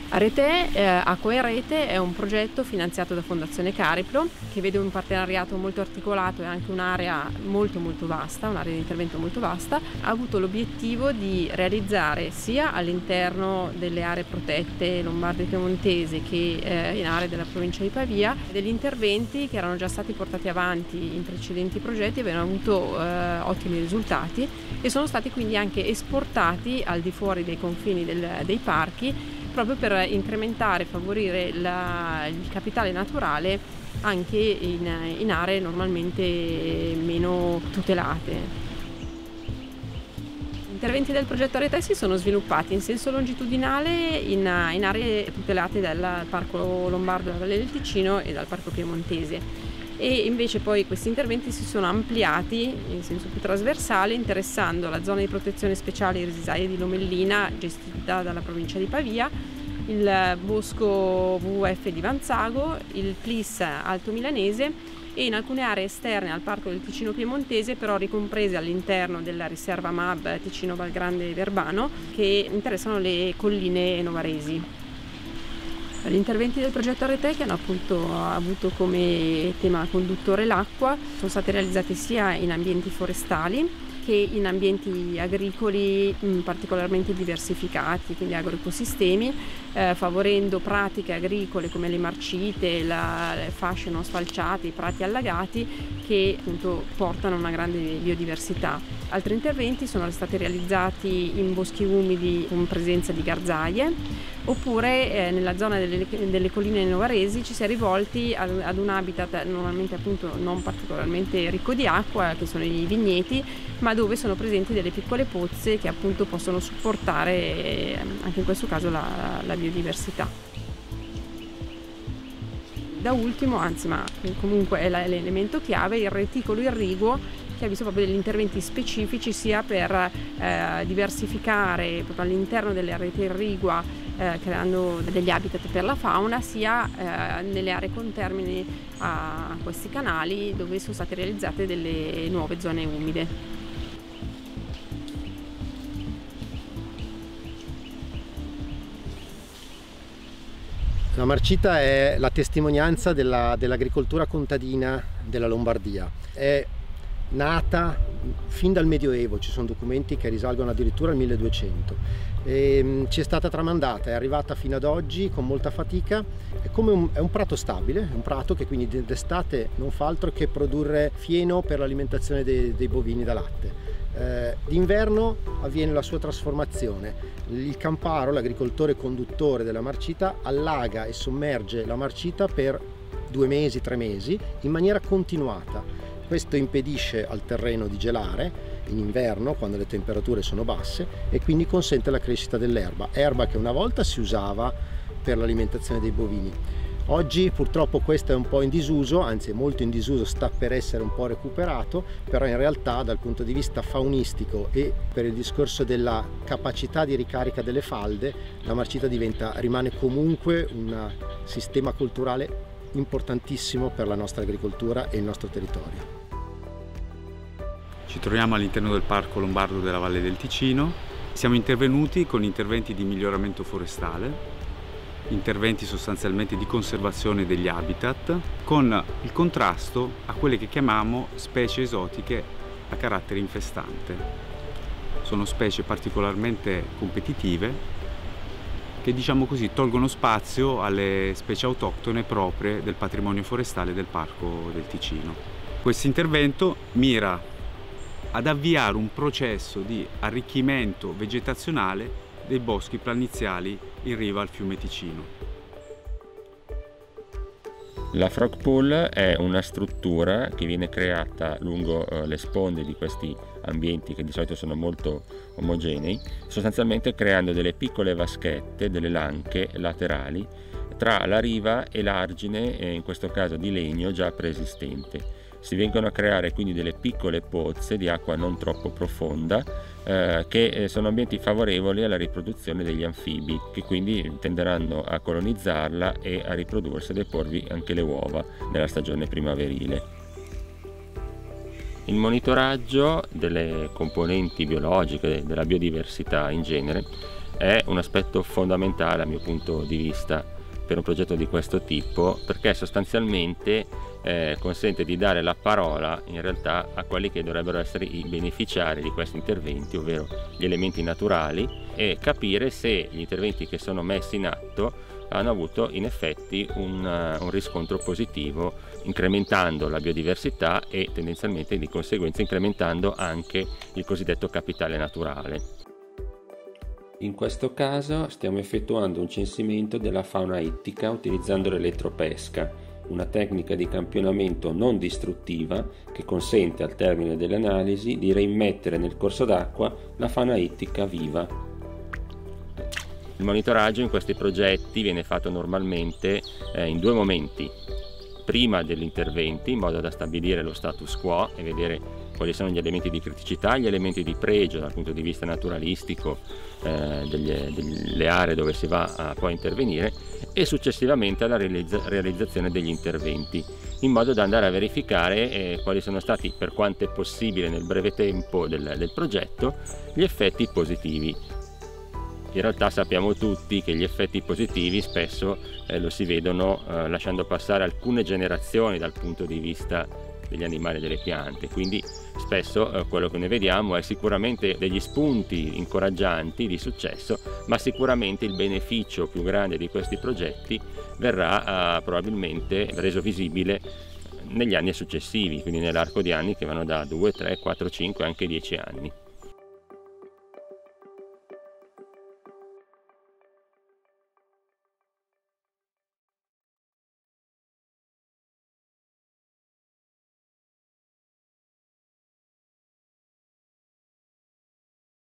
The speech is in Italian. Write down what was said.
Acqua in Rete è un progetto finanziato da Fondazione Cariplo che vede un partenariato molto articolato e anche un'area molto vasta, un'area di intervento molto vasta. Ha avuto l'obiettivo di realizzare sia all'interno delle aree protette lombarde e piemontesi che in aree della provincia di Pavia degli interventi che erano già stati portati avanti in precedenti progetti e avevano avuto ottimi risultati e sono stati quindi anche esportati al di fuori dei confini dei parchi, proprio per incrementare e favorire il capitale naturale anche in aree normalmente meno tutelate. Gli interventi del progetto Rete si sono sviluppati in senso longitudinale in aree tutelate dal Parco Lombardo della Valle del Ticino e dal Parco Piemontese. E invece poi questi interventi si sono ampliati in senso più trasversale, interessando la zona di protezione speciale Risaie di Lomellina, gestita dalla provincia di Pavia, il bosco WWF di Vanzago, il PLIS Alto Milanese e in alcune aree esterne al Parco del Ticino Piemontese, però ricomprese all'interno della riserva MAB Ticino Valgrande Verbano, che interessano le colline novaresi. Gli interventi del progetto Rete, che hanno appunto avuto come tema conduttore l'acqua, sono stati realizzati sia in ambienti forestali che in ambienti agricoli particolarmente diversificati, quindi agroecosistemi, favorendo pratiche agricole come le marcite, le fasce non sfalciate, i prati allagati che appunto portano una grande biodiversità. Altri interventi sono stati realizzati in boschi umidi con presenza di garzaie, oppure nella zona delle colline novaresi ci si è rivolti ad un habitat normalmente appunto non particolarmente ricco di acqua, che sono i vigneti, ma dove sono presenti delle piccole pozze che appunto possono supportare anche in questo caso la biodiversità. Da ultimo, anzi ma comunque è l'elemento chiave, il reticolo irriguo, che ha visto proprio degli interventi specifici sia per diversificare proprio all'interno delle reti irrigua, creando degli habitat per la fauna, sia nelle aree contermini a questi canali dove sono state realizzate delle nuove zone umide. La Marcita è la testimonianza dell'agricoltura contadina della Lombardia. È nata fin dal Medioevo, ci sono documenti che risalgono addirittura al 1200. Ci è stata tramandata, è arrivata fino ad oggi con molta fatica. È un prato stabile, un prato che quindi d'estate non fa altro che produrre fieno per l'alimentazione dei bovini da latte. D'inverno avviene la sua trasformazione. Il camparo, l'agricoltore conduttore della Marcita, allaga e sommerge la Marcita per 2 mesi, 3 mesi in maniera continuata. Questo impedisce al terreno di gelare in inverno quando le temperature sono basse e quindi consente la crescita dell'erba, erba che una volta si usava per l'alimentazione dei bovini. Oggi purtroppo questo è un po' in disuso, anzi è molto in disuso, sta per essere un po' recuperato, però in realtà dal punto di vista faunistico e per il discorso della capacità di ricarica delle falde, la Marcita rimane comunque un sistema culturale importantissimo per la nostra agricoltura e il nostro territorio. Ci troviamo all'interno del Parco Lombardo della Valle del Ticino. Siamo intervenuti con interventi di miglioramento forestale, interventi sostanzialmente di conservazione degli habitat, con il contrasto a quelle che chiamiamo specie esotiche a carattere infestante. Sono specie particolarmente competitive che, diciamo così, tolgono spazio alle specie autoctone proprie del patrimonio forestale del Parco del Ticino. Questo intervento mira ad avviare un processo di arricchimento vegetazionale dei boschi planiziali in riva al fiume Ticino. La frog pool è una struttura che viene creata lungo le sponde di questi ambienti che di solito sono molto omogenei, sostanzialmente creando delle piccole vaschette, delle lanche laterali tra la riva e l'argine, in questo caso di legno già preesistente. Si vengono a creare quindi delle piccole pozze di acqua non troppo profonda che sono ambienti favorevoli alla riproduzione degli anfibi, che quindi tenderanno a colonizzarla e a riprodursi ed esporvi anche le uova nella stagione primaverile. Il monitoraggio delle componenti biologiche, della biodiversità in genere, è un aspetto fondamentale dal mio punto di vista per un progetto di questo tipo, perché sostanzialmente consente di dare la parola in realtà a quelli che dovrebbero essere i beneficiari di questi interventi, ovvero gli elementi naturali, e capire se gli interventi che sono messi in atto hanno avuto in effetti un riscontro positivo, incrementando la biodiversità e tendenzialmente di conseguenza incrementando anche il cosiddetto capitale naturale. In questo caso stiamo effettuando un censimento della fauna ittica utilizzando l'elettropesca, una tecnica di campionamento non distruttiva che consente al termine delle analisi di reimmettere nel corso d'acqua la fauna ittica viva. Il monitoraggio in questi progetti viene fatto normalmente in due momenti: prima degli interventi, in modo da stabilire lo status quo e vedere quali sono gli elementi di criticità, gli elementi di pregio dal punto di vista naturalistico delle aree dove si va a poi intervenire, e successivamente alla realizzazione degli interventi, in modo da andare a verificare quali sono stati, per quanto è possibile nel breve tempo del progetto, gli effetti positivi. In realtà sappiamo tutti che gli effetti positivi spesso lo si vedono lasciando passare alcune generazioni dal punto di vista degli animali e delle piante, quindi spesso quello che noi vediamo è sicuramente degli spunti incoraggianti di successo, ma sicuramente il beneficio più grande di questi progetti verrà probabilmente reso visibile negli anni successivi, quindi nell'arco di anni che vanno da 2, 3, 4, 5, anche 10 anni.